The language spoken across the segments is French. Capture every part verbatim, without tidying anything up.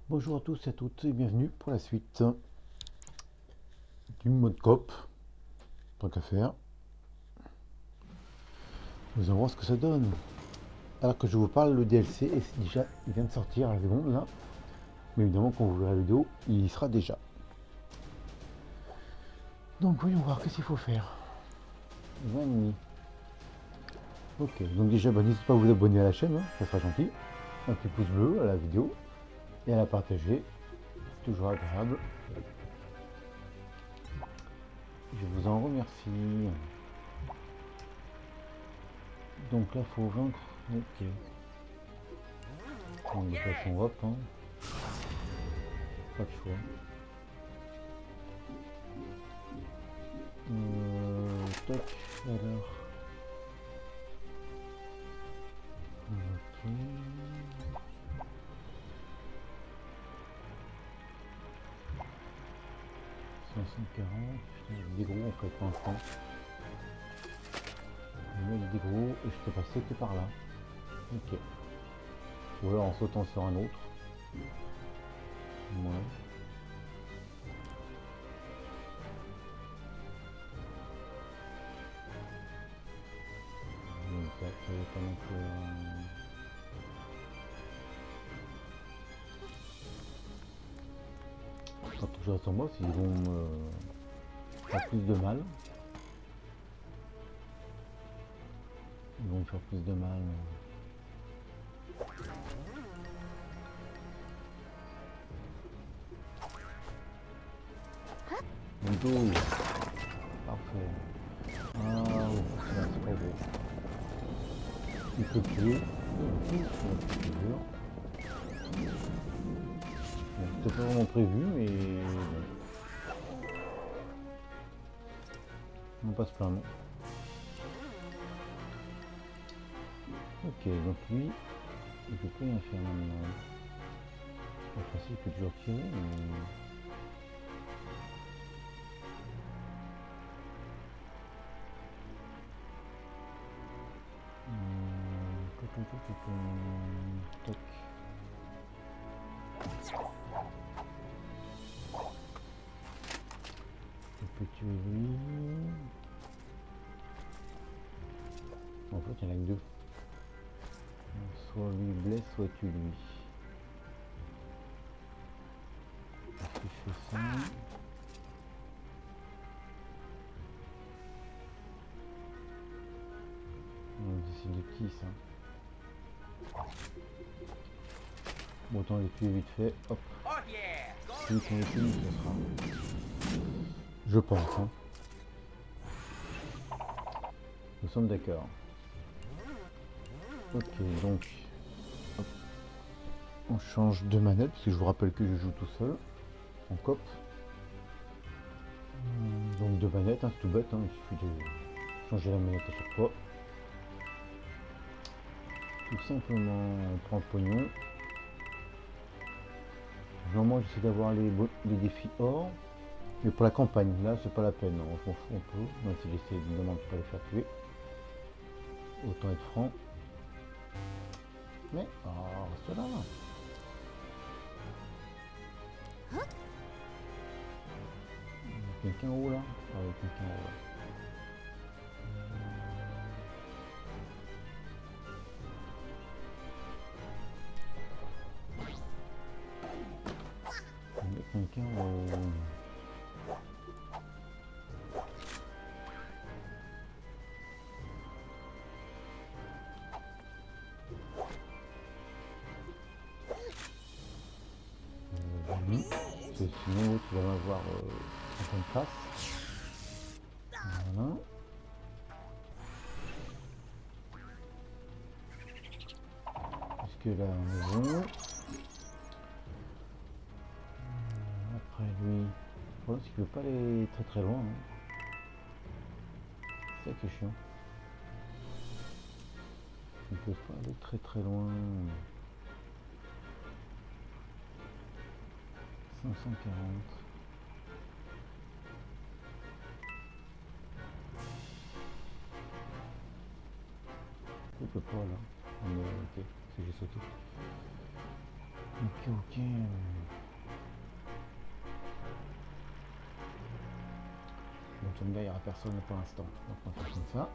Bonjour à tous et à toutes et bienvenue pour la suite du mode coop. Tant qu'à faire, nous allons voir ce que ça donne. Alors que je vous parle, le D L C est déjà, il vient de sortir à la seconde là. Mais évidemment, quand vous verrez la vidéo, il y sera déjà. Donc voyons voir qu'est-ce qu'il faut faire. vingt et demi. Ok, donc déjà, bah, n'hésitez pas à vous abonner à la chaîne, hein, ça sera gentil. Un petit pouce bleu à la vidéo et à la partager. C'est toujours agréable. Je vous en remercie. Donc là, faut vaincre. Ok. Donc, de toute façon, hop, hein. Pas de choix. Euh, toc, alors. Ok. cinq cent quarante. Putain, il y a des gros en fait pour l'instant. Il y a des gros et je peux passer que par là. Ok. Ou alors en sautant sur un autre. Ouais. Donc ça fait pas non plus. Euh... Quand je reste en boss, ils vont me faire plus de mal. Ils vont me faire plus de mal. Bingo. Parfait. Ah, ouais, c'est pas beau. Il peut tuer. Il peut tuer. Bon, c'était pas vraiment prévu, mais bon. On passe plein non. Ok, donc lui, il peut plus rien faire maintenant. Enfin si, il peut toujours tirer, mais... Hum, toc, toc, toc, toc, toc. Il peut tuer lui. En fait, il y en a que deux. Soit lui blesse, soit tue lui. Est-ce que je fais ça? C'est de qui ça? Bon, autant les tuer vite fait. Hop. Celui qu'on les tue, ce sera. Je pense. Hein. Nous sommes d'accord. Ok, donc. Hop. On change de manette, parce que je vous rappelle que je joue tout seul. En coop. Donc deux manettes, hein, c'est tout bête, hein, il suffit de changer la manette à chaque fois. Tout simplement, on prend le pognon. Normalement, j'essaie d'avoir les, les défis or, mais pour la campagne, là, c'est pas la peine, on s'en fout un peu, même si j'essaie évidemment de ne pas les faire tuer. Autant être franc. Mais, oh, reste là. Il y a quelqu'un en haut là? Ah, il y a quelqu'un en haut là. Il y a quelqu'un en haut. Parce que sinon tu vas m'avoir euh, en pleine face. Voilà. Jusque là on est bon. Après lui, le problème c'est qu'il veut pas aller très très loin. Hein. C'est ça qui est chiant. Il ne peut pas aller très très loin. cinq cent quarante. Il peut pas là. On est ok, c'est que j'ai sauté. Ok, ok. Bon, tu me dis, il n'y aura personne pour l'instant. Donc on va faire comme ça.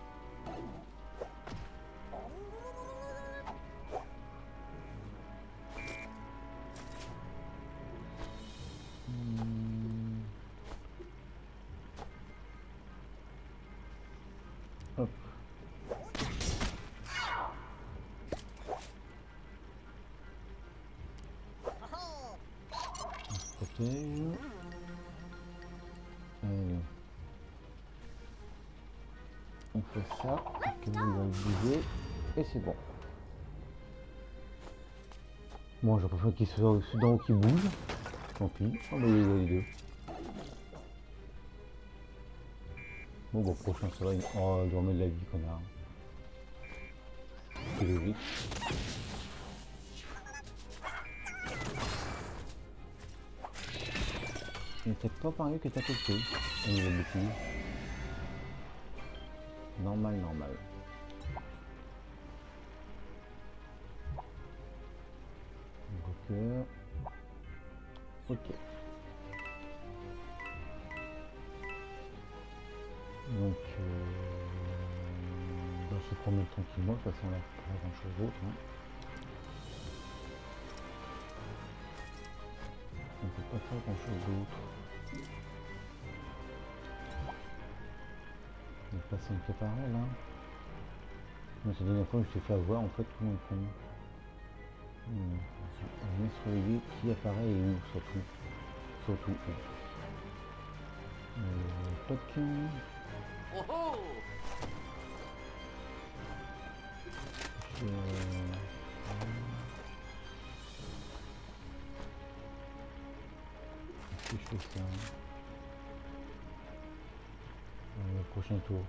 Hmm. Hop. On se protège. Allez. On fait ça, que vous allez bouger, et c'est bon. Bon, je préfère qu'il soit au Soudan ou qu'il bouge. Tant pis, on va les les deux. Bon, bon, prochain, ça va, il oh, il doit remettre de la vie, connard. C'est logique. Il n'était pas pareil que t'as testé, au niveau de bêtise. Normal, normal. Donc, ok. Donc, euh, on va se promener tranquillement, de toute façon, là, pas grand chose d'autre. Hein. On peut pas faire grand chose d'autre. On va passer une préparée là. Non, c'est la dernière fois que je t'ai fait avoir en fait tout mon con. Hmm. On est surveiller qui apparaît et où surtout. Surtout où. Euh, toc. Oh oh! Je... Si je fais ça. Euh, le prochain tour.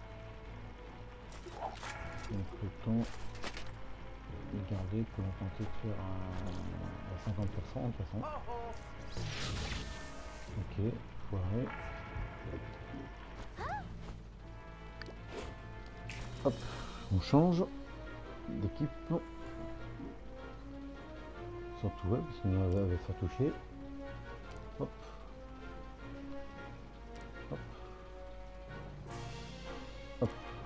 Donc le temps de garder pour tenter de faire un, à cinquante pour cent de toute façon. Ok, foiré. Hop, on change d'équipe. Surtout ouais, parce qu'on avait, avait fait toucher. Hop. Hop. Hop.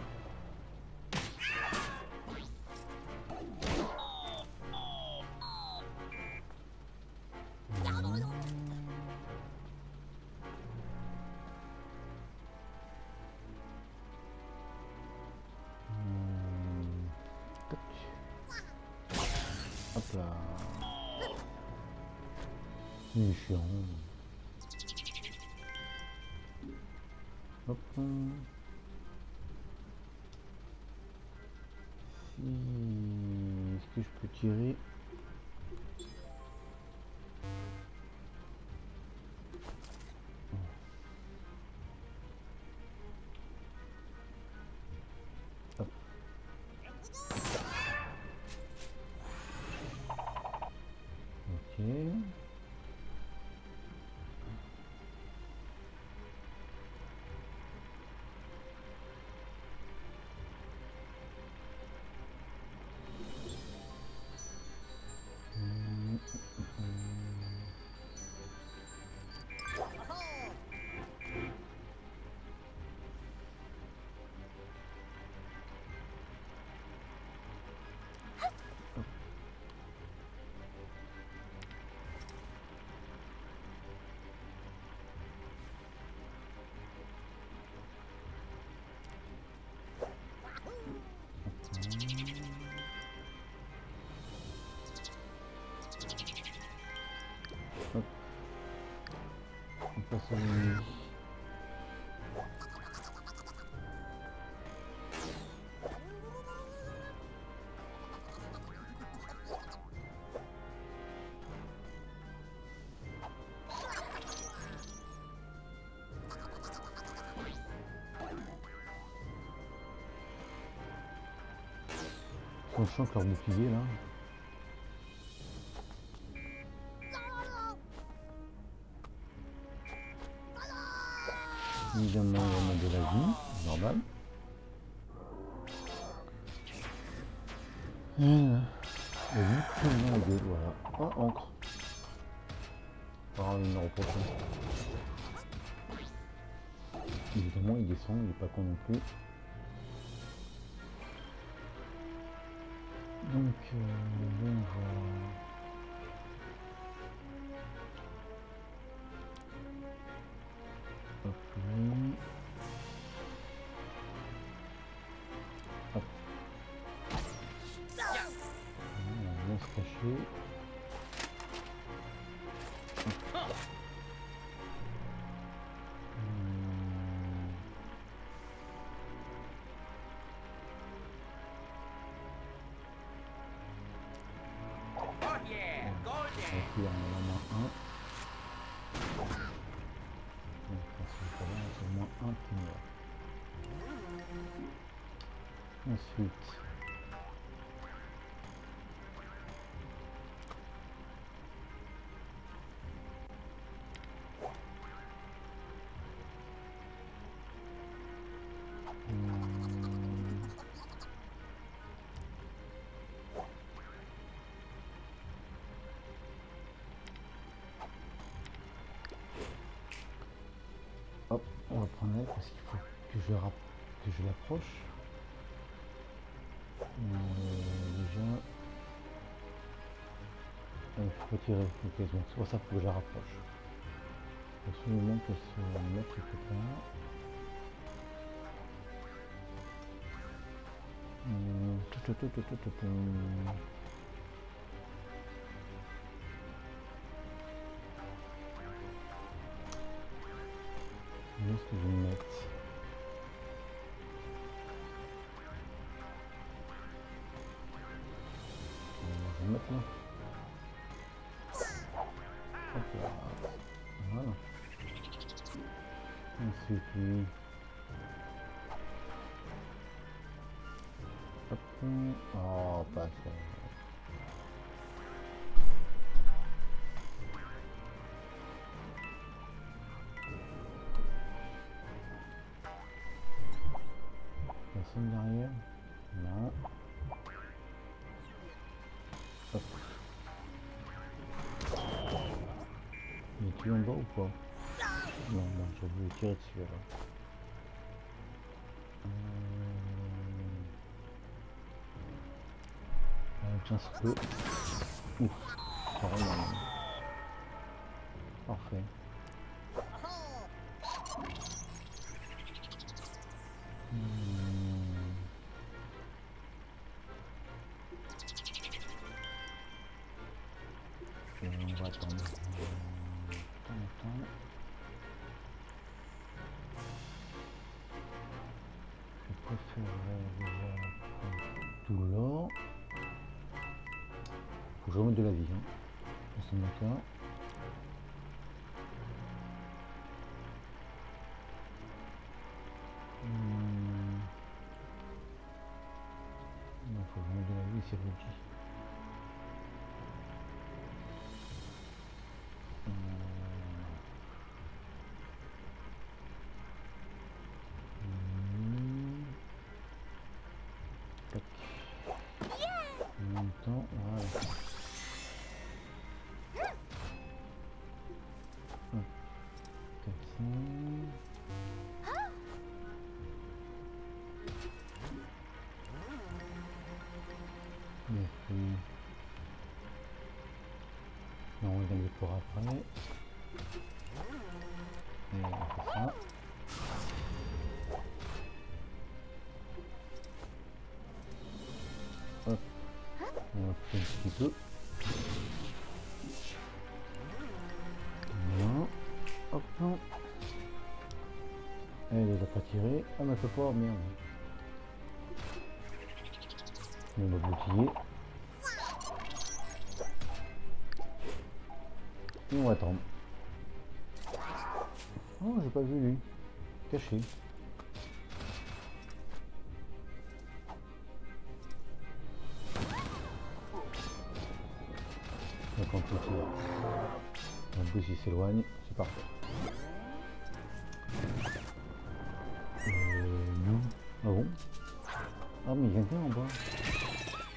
Hop là. Il est chiant. Hop. Si... Est-ce que je peux tirer? Hop. Ok. Hop. On passe à l'ennemi. On chante leur bouclier là. Évidemment, il va mettre de la vie, normal. Et là, et lui, tout le monde, voilà. Oh, encre. Ah, il me reproche. Évidemment, il descend, il est pas con non plus. Donc, euh, bon, on va... Hop, lui. Hop. Voilà, on va se cacher. Il en a moins un. Donc c'est au moins un qui meurt. Ensuite. Hum. Hop, on va prendre elle parce qu'il faut que je, rap que je l'approche. Euh, déjà, il faut tirer. Ok, donc c'est pour ça qu'il faut que je la rapproche. Il faut absolument qu'elle se mette quelque part. Hum, tout, tout, tout, tout, tout, tout, tout. Où est-ce que je vais me mettre? Je vais me mettre là. Hop là. Voilà. Ensuite, lui. Hop. Oh, pas ça. Personne derrière? Non. Hop. Il est tué en bas ou pas? Non, non, j'ai voulu tirer dessus alors. Euh... Tiens, ça peut. Ouf, ça remonte. Parfait. Hmm. Et on va attendre. Attends, attends. Je préférerais déjà tout là. Faut que je remette de la vie. Hein. Dans ce cas. Hmm. Non, faut que je remette de la vie, c'est Rudy. En même temps, voilà. Hop, comme ça. Et puis... Non, on va les pour après. Et on fait ça. Hop. On va faire un petit peu. Voilà. Hop. Elle les a pas tirés. Ah mais peut pas, merde. On va boutiller. Et on va attendre. Oh, j'ai pas vu lui. Caché. Donc on peut tirer. En plus il s'éloigne, c'est parfait. Euh, non. Ah bon? Ah mais il y a quelqu'un en bas.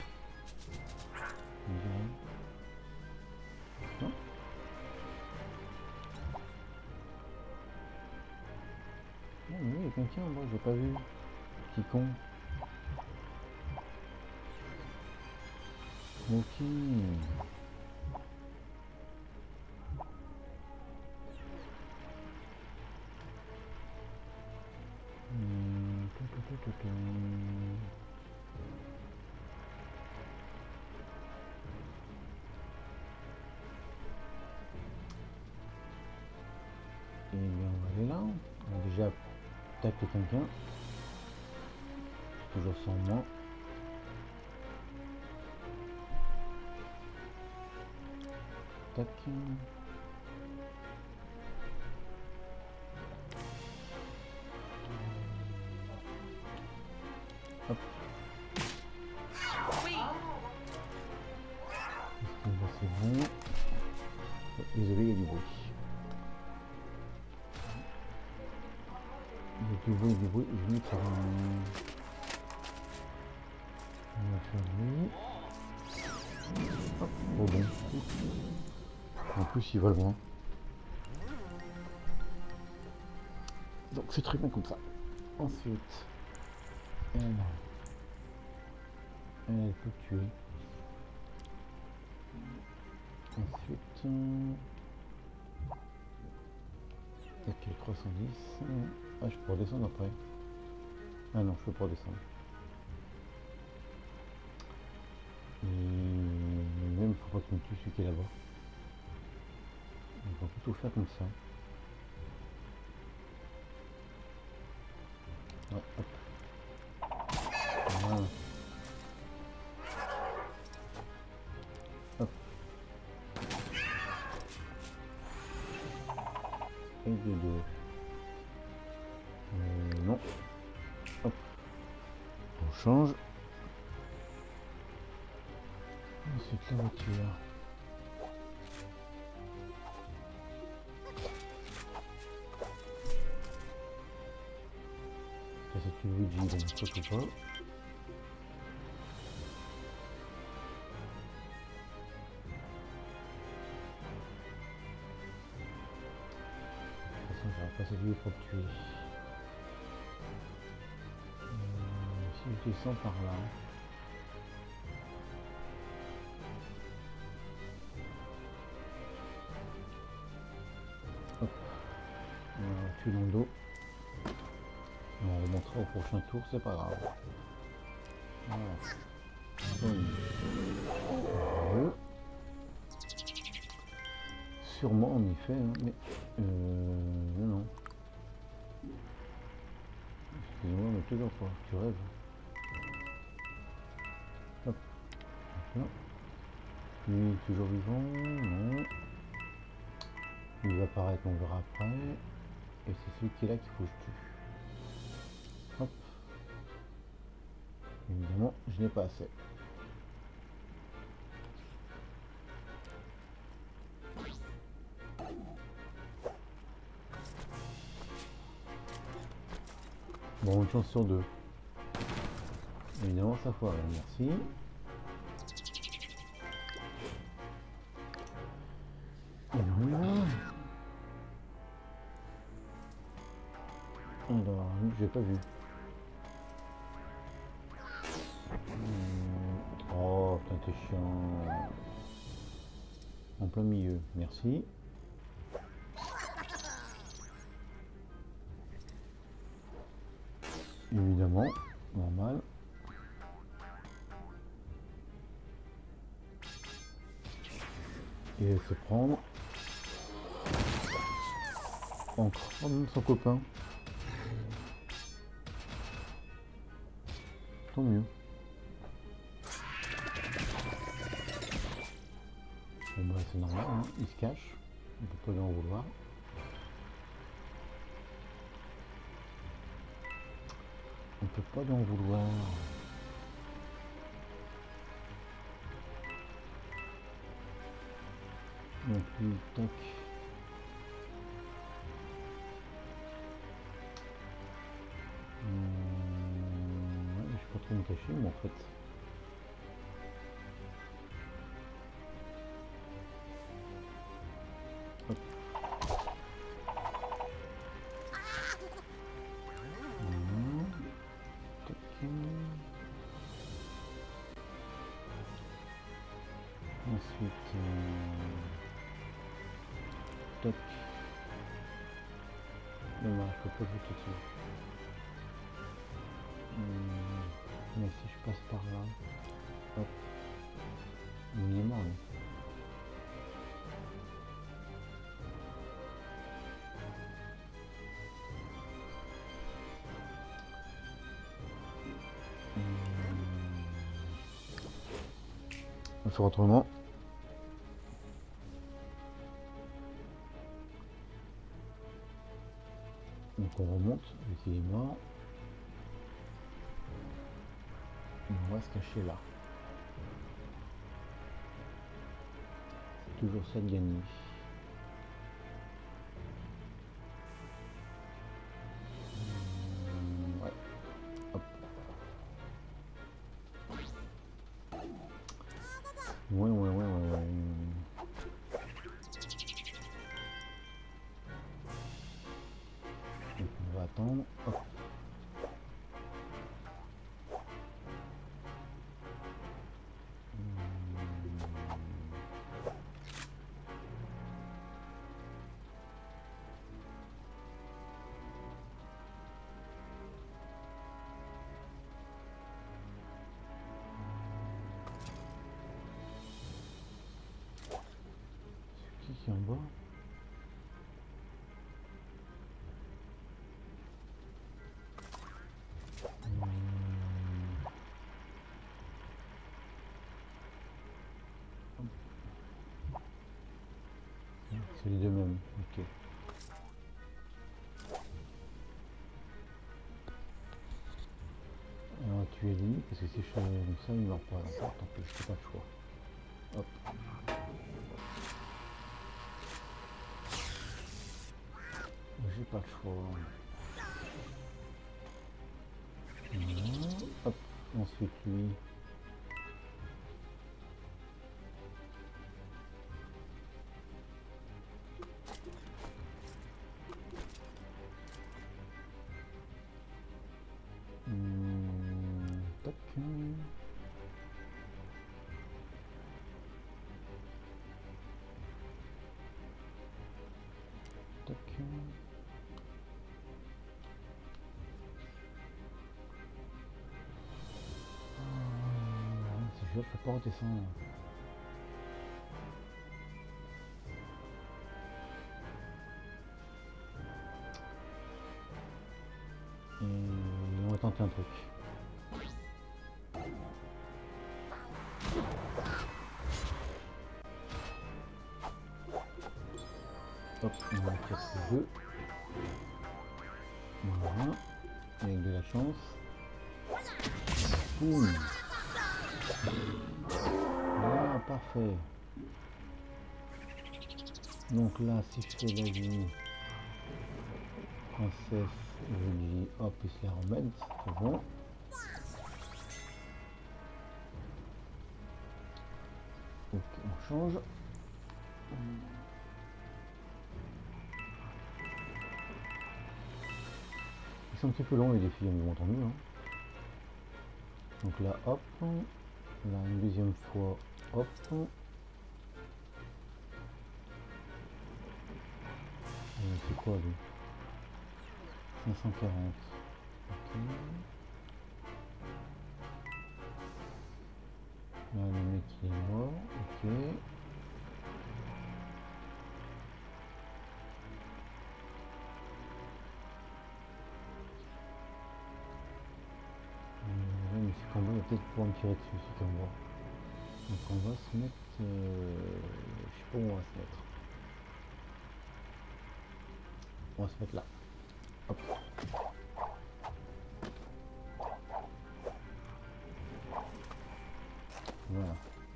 Non? quelqu'un, moi j'ai pas vu. Petit con. Ok. Hmm, tout, tout, tout, tout, tout. Et bien on va aller là. On a déjà attaqué quelqu'un. Toujours sans moi. Tac. Hop. Oui. C'est bon. Désolé, il y a du bruit. Il y a du bruit, du bruit. Je vais faire un... On va faire lui. Hop. Oh bon. En plus, il va loin. Donc c'est très bien comme ça. Ensuite, elle, elle peut tuer. Ensuite, euh... ok, trois cent dix. Ah, je peux redescendre après. Ah non, je peux pas redescendre. Et même, faut pas qu'il me tue celui qui est là-bas. On va plutôt faire comme ça. Ouais, hop. Voilà. Hop. Et de deux. Euh, non. Hop. On change. Ensuite la voiture. Ça c'est une Luigi, donc surtout pas. De toute façon, j'aurais pas cette vie pour le tuer. Euh, si je descends par là. Hop. On va tuer dans le dos. On remontera au prochain tour, c'est pas grave. Voilà. Boum. Deux. Sûrement en effet, hein, mais euh, non, non. Excusez-moi, mais toujours pas, tu rêves. Hop, là. Lui toujours vivant, non. Il va apparaître, on verra après. Et c'est celui qui est là qu'il faut que je tue. Hop. Évidemment, je n'ai pas assez. Bon, une chance sur deux. Évidemment, ça foire, merci. Et voilà. Alors, lui, j'ai pas vu. Hum, Oh, putain, t'es chiant. En plein milieu, merci. Évidemment, normal. Et elle se prendre encore son copain. Tant mieux. Bon bah c'est normal, hein. Il se cache. On peut pas lui en vouloir. On peut pas lui en vouloir. Donc lui, tac. Hum, ouais, je sais pas trop me cacher, mais en fait. Hop. Toc. Dommage, je peux pas jeter dessus. Hum, mais si je passe par là, hop, il est mort lui. On fait autrement. Donc on remonte, il est mort. On va se cacher là. C'est toujours ça de gagner. Hum, ouais. Hop. Ouais, ouais, ouais, ouais, ouais. Donc on va attendre. Hop. C'est qui qui est en bas? C'est les deux mêmes, ok. On va tuer lui, parce que si je fais comme ça, il meurt pas. Donc, tant pis, j'ai pas le choix. Hop. J'ai pas le choix. Voilà. Hop. Ensuite lui. Hum, tac. Tac. Ah, c'est sûr, je peux pas redescendre. Et on va tenter un truc. Hop, on va faire ce jeu. Voilà. Avec de la chance. Boum. Voilà, parfait. Donc là, si je fais la vie princesse, je dis hop, il se la remettre, c'est bon. Ok, on change. Ils sont un petit peu longs les défis, bien entendu. Hein. Donc là, hop. Là, une deuxième fois, hop. C'est quoi lui? cinq cent quarante. Ok. Là, le mec il est mort. Ok. Euh, mais ce combat, il va peut-être pouvoir me tirer dessus, ce combat. Donc on va se mettre... Euh, je sais pas où on va se mettre. On va se mettre là. Hop. Voilà.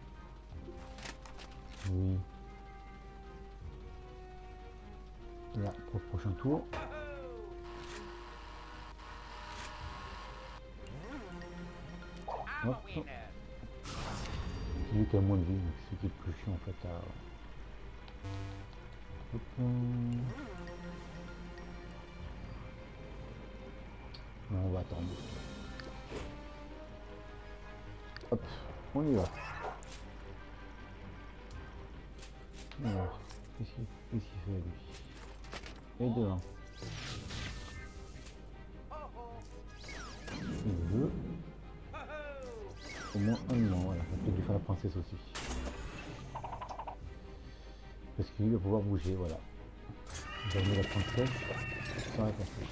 Oui. Là, pour le prochain tour. Hop. C'est lui qui a moins de vie, donc c'est qui est le plus chiant en fait à... Hop. Non, on va attendre. Hop, on y va. Alors, Qu'est-ce qu'il qu'est-ce qu'il fait lui? Et devant. Il veut. Au moins un moment, voilà. On peut lui faire la princesse aussi. Parce qu'il va pouvoir bouger, voilà. Il va mettre la princesse sans la passer.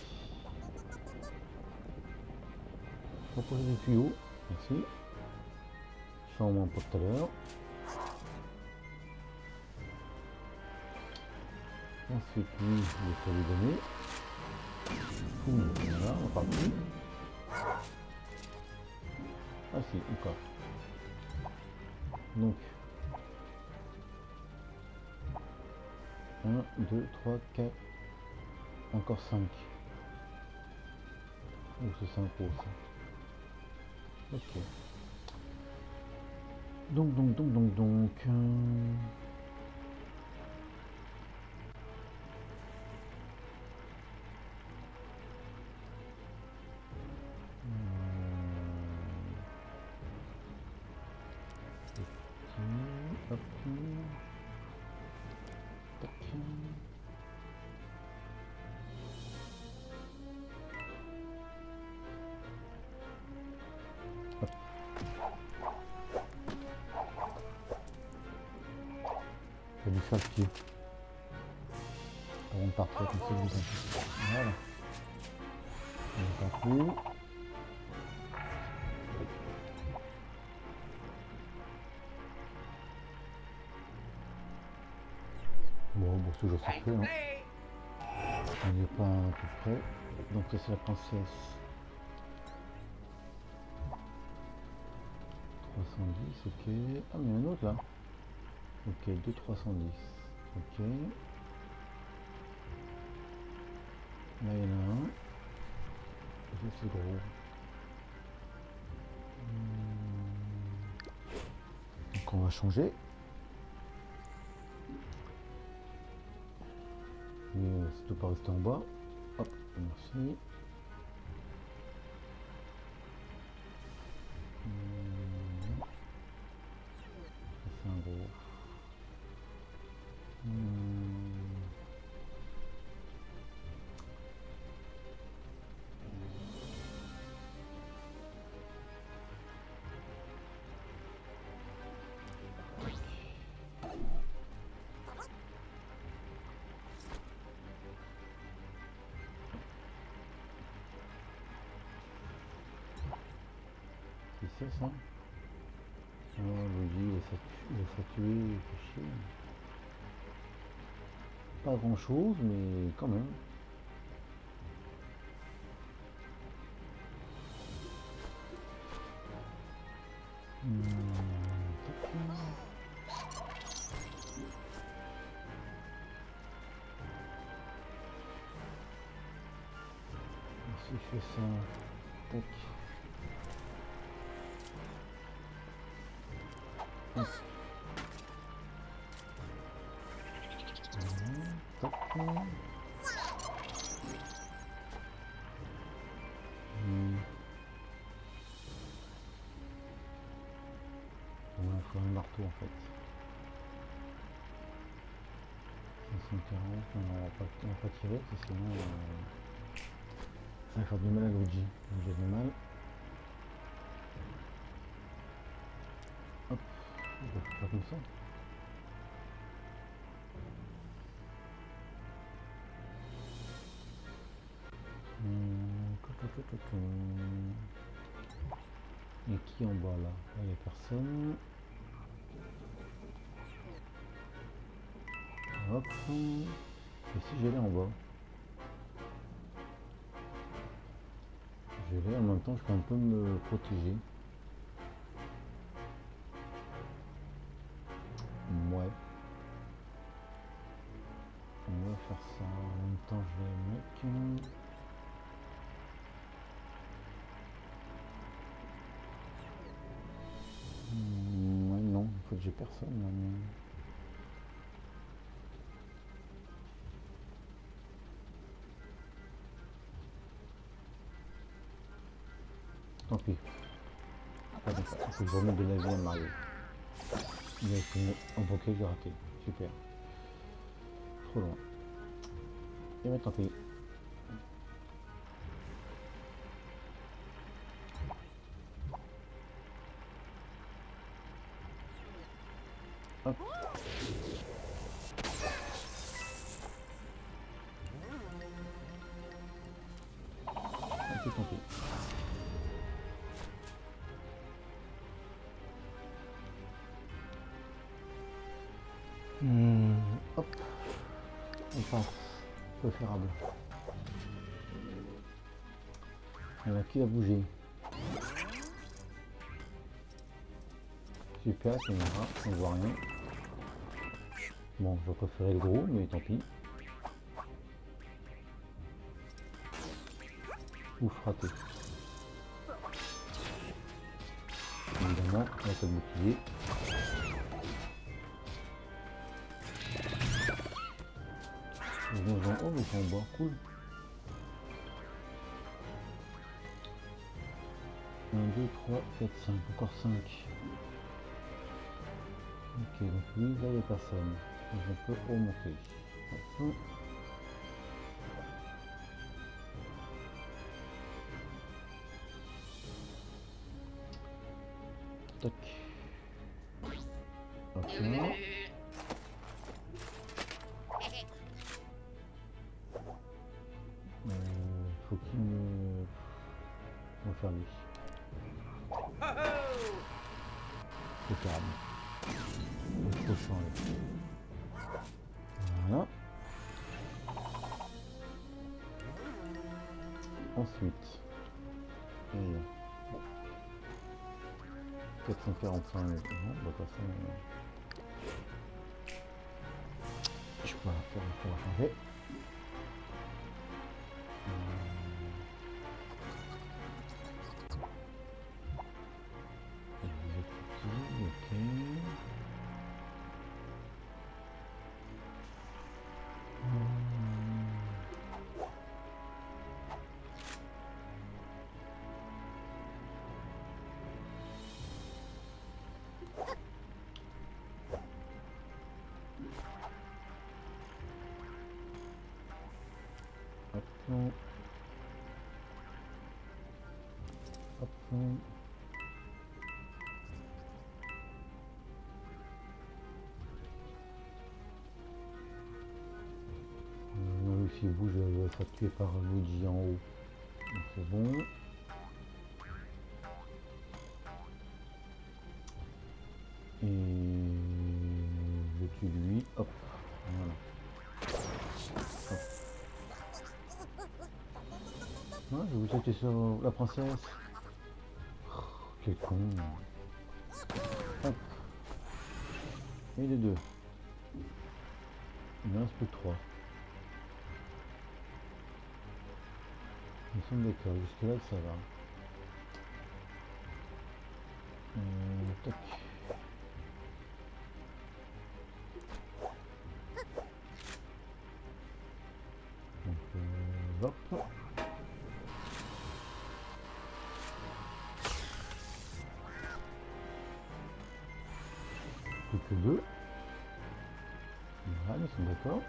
Proposer des tuyaux, merci. Ça au moins pour tout à l'heure. Ensuite, lui, il faut lui donner. Boum, voilà, on part plus. Ah si, encore. Donc, un, deux, trois, quatre, encore cinq. Oh, c'est cinq euros ça. Ok. Donc, donc, donc, donc, donc. Euh... Hop. Tac. Hop. Je vais lui faire le pied. Avant de partir comme ça, lui. Voilà. On ne part plus. Bon, bon, c'est toujours ça fait, hein. On n'est pas à peu près. Donc ça c'est la princesse. trois cent dix, ok. Ah mais il y en a un autre là. Ok, deux trois cent dix. Ok. Là il y en a un. Ça c'est gros. Donc on va changer. Mais euh, ça doit pas rester en bas. Hop, merci. Hum. C'est un gros. Hum. C'est ça, ça. Oh, le dit, il va s'atuer, il fait chier. Pas grand chose, mais quand même. Hum, si je fais ça, tac. Hop. Tac. Hum. Il faut un marteau en fait. cinq cent quarante, on va pas, on va pas tirer parce que sinon euh, ça va faire du mal à Luigi. J'ai du mal. Hop, on va faire comme ça. Hum, et qui en bas là? Il n'y a personne. Hop. Et si j'allais en bas? Je vais en même temps, je peux un peu me protéger. Ouais. On va faire ça. En même temps, je vais mettre. Mmh, ouais, non, il faut que j'ai personne. Là, mais... Tant pis. Pas comme ça. Il faut que je remette de la vie à Mario. Il a été... Oh, ok, j'ai raté. Super. trop loin. Et bah tant pis. Hop. Tant pis, tant pis. Hmm, hop. On passe. Préférable. Il y en a qui va bouger. Super, c'est noir, on voit rien. Bon, je préférais le gros, mais tant pis. Ouf, raté. Évidemment, on va pas le bouclier. Les gens en haut, mais ils sont en bas, cool. un, deux, trois, quatre, cinq, encore cinq. Ok, donc oui, là il n'y a personne. Donc on peut remonter. Hop. Tac. Ok. Euh, faut qu'il me... On va faire lui. C'est ferme. Il faut changer. Voilà. Ensuite. Et quatre cent quarante-cinq. Non, bah, de toute façon. Je peux la faire, on va changer. Ok. Hop. Hop. Euh, si vous, je vais être tué par Luigi en haut. Donc c'est bon. Et je tue lui. Hop. Voilà. Hop. Ah, je vous sauter sur la princesse. Oh, quel con. Hop. Et les deux. Il ne reste plus que trois. Nous sommes d'accord. Jusque là ça va. Euh, tac. Donc euh, hop. Plus que deux. Voilà, ils sont d'accord.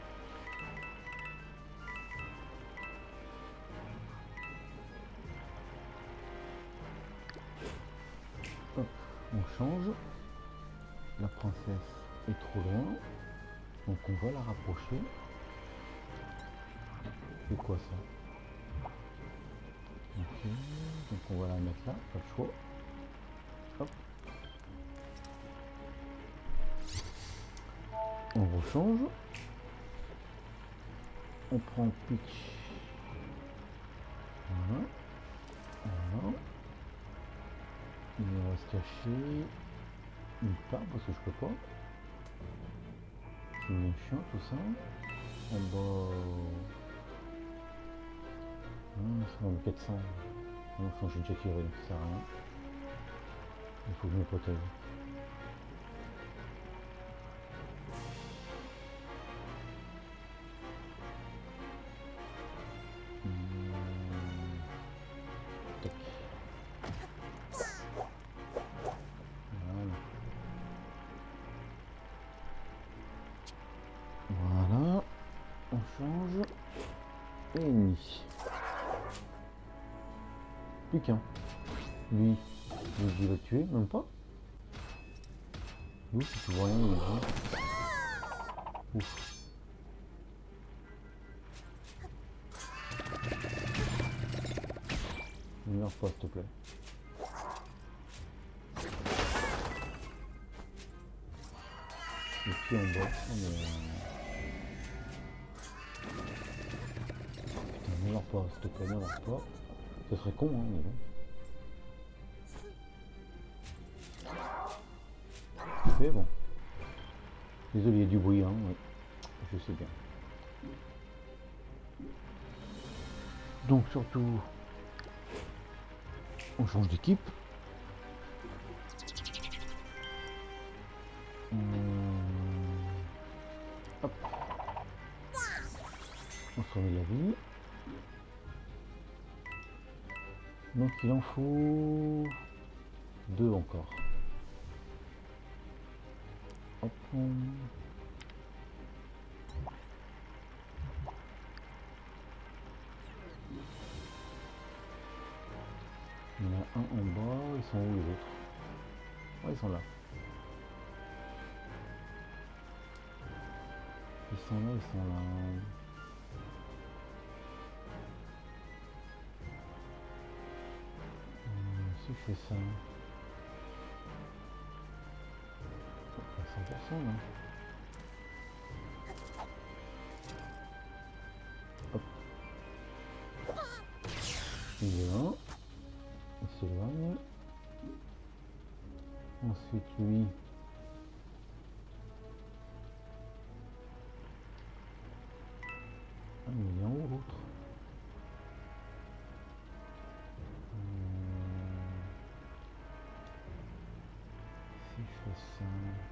Hop, on change. La princesse est trop loin. Donc on va la rapprocher. C'est quoi ça? Ok, donc on va la mettre là, pas le choix. Hop. On rechange. On prend Peach. Voilà. Voilà. Il va se cacher. Il part parce que je peux pas. C'est bien chiant tout ça. En bas. Ah, c'est dans quatre cents. Non, j'ai déjà tiré, ça sert à rien. Il faut que je me protège. Voilà. change. Et ennemi. Plus qu'un. Lui, il va tuer, même pas. Lui, si tu vois rien, il dit. Ouf. Ne meurs pas, s'il te plaît. Le pied en bas. Oh, mais... Putain, ne meurs pas, s'il te plaît, ne meurs pas. Ce serait con, hein, mais bon. C'est bon. Désolé, il y a du bruit, hein, ouais. Je sais bien. Donc surtout, on change d'équipe. Hum... Hop. On se remet la vie. Donc il en faut deux encore. Hop. Il y en a un en bas, ils sont où les autres? Ouais, ils sont là. Ils sont là, ils sont là. Hum, si je fais ça... cent pour cent là. Hop. Il est là. Il s'éloigne. Ensuite lui. Ah mais il est en haut l'autre. Hum... Si je fais ça...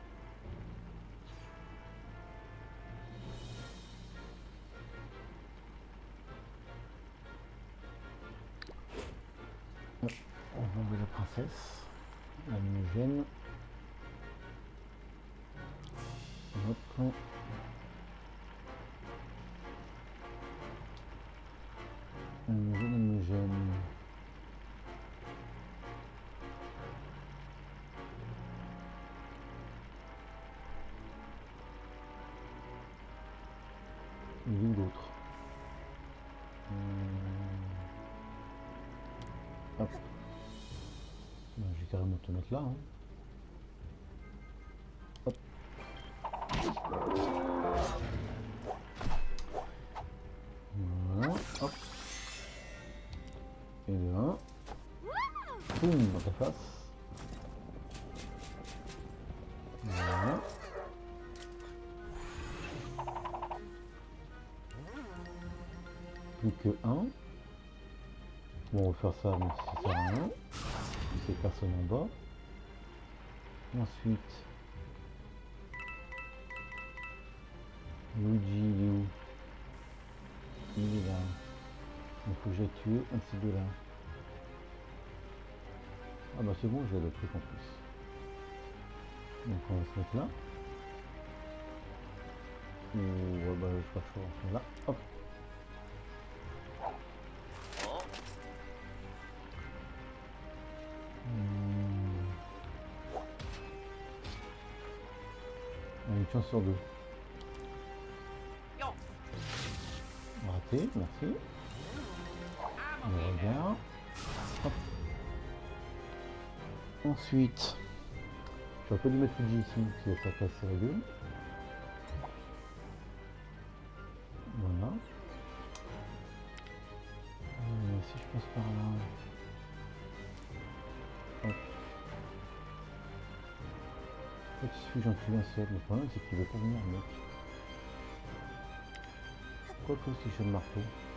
Hop. On va enlever la princesse. Elle me gêne. Hop. Elle me gêne, elle me gêne. Il est où l'autre? hum... Hop. Ben, je vais carrément te mettre là. Hein. Hop. Voilà. Hop. Et là. Boum, dans ta face. Voilà. Plus que un. Bon, on va faire ça, mais ça sert à rien. C'est personne en bas. Ensuite, Luigi, il est où? Il est là. Il faut que j'ai tué un de ces deux là. Ah bah c'est bon, j'ai le truc en plus. Donc on va se mettre là. Ou ouais, bah je sais pas, je là. Hop. Hmm. Une chance sur deux. Raté, merci. On regarde. Hop. Ensuite, j'aurais pas dû mettre Luigi ici, parce que ça casse la gueule. Voilà. Euh, si je passe par là. Hop. En fait, il suffit que j'en tue un seul. Le problème, c'est qu'il veut pas venir, mec. Quoi que si j'ai le marteau.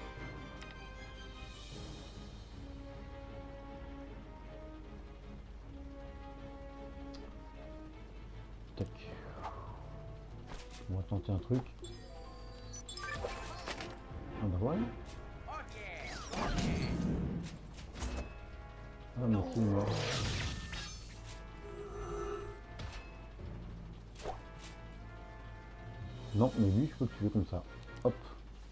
Tac. On va tenter un truc. Ah bah voilà. Ah mais c'est mort. Non mais lui je peux le tuer comme ça. Hop.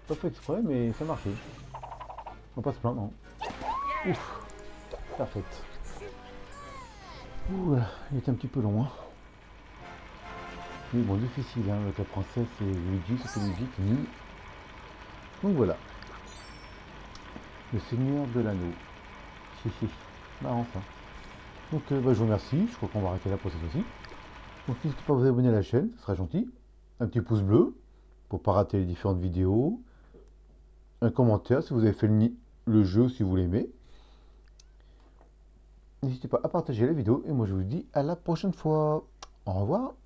Pas fait exprès, mais ça marchait. On passe plein, non. Ouf, parfait. Ouh, il était un petit peu long. Hein. Mais bon, difficile, hein, avec la princesse et Luigi, c'était Luigi qui nie. Donc voilà. Le Seigneur de l'Anneau. Chichi, marrant ça. Donc euh, bah, je vous remercie, je crois qu'on va arrêter là pour cette fois-ci. Donc n'hésitez pas à vous abonner à la chaîne, ce sera gentil. Un petit pouce bleu pour ne pas rater les différentes vidéos. Un commentaire si vous avez fait le, le jeu, si vous l'aimez. N'hésitez pas à partager la vidéo et moi je vous dis à la prochaine fois. Au revoir.